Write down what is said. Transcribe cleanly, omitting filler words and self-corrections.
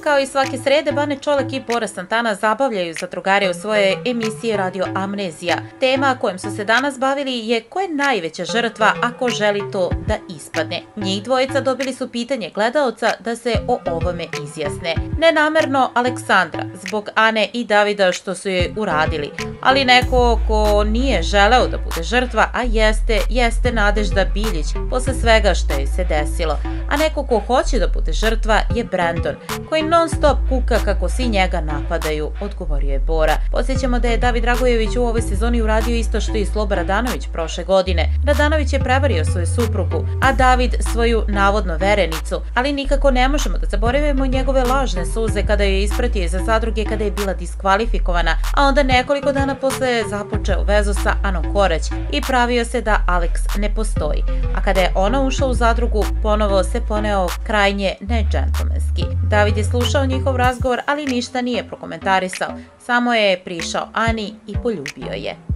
Kao i svake srede, Bane Čolek i Bora Santana zabavljaju zadrugare u svojoj emisiji Radio Amnezija. Tema kojom su se danas bavili je ko je najveća žrtva ako želi to da ispadne. Njih dvojica dobili su pitanje gledaoca da se o ovome izjasne. Nenamerno Aleksandra, zbog Ane i Davida što su joj uradili, ali neko ko nije želeo da bude žrtva, a jeste Nadežda Biljić posle svega što joj se desilo. A neko ko hoće da bude žrtva je Brendon, koji non stop kuka kako svi njega napadaju, odgovorio je Bora. Podsjećamo da je David Dragojević u ovoj sezoni uradio isto što i Sloba Radanović prošle godine. Radanović je prevario svoju suprugu, a David svoju navodno verenicu, ali nikako ne možemo da zaboravimo njegove lažne suze kada je ispratio iza zadruge kada je bila diskvalifikovana, a onda nekoliko dana posle započeo vezu sa Anom Korać i pravio se da Alex ne postoji. A kada je ona ušla u zadrugu, ponovo se poneo krajnje nedžentlmenski. David je slušao njihov razgovor, ali ništa nije prokomentarisao, samo je prišao Ani i poljubio je.